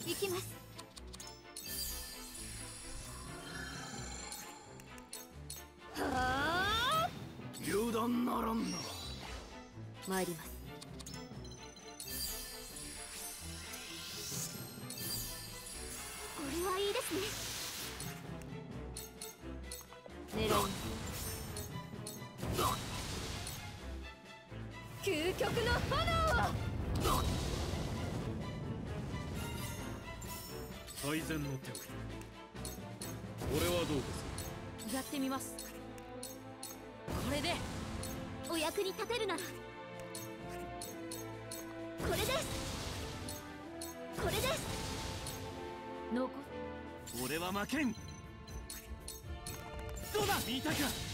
行きます。はあ、 油断ならんな。 参ります。これはいいですね。狙います。究極の炎を。 最善の手を。俺はどうです。 やってみます。これでお役に立てるなら。これです。これです。 俺は負けん。どうだ見たか。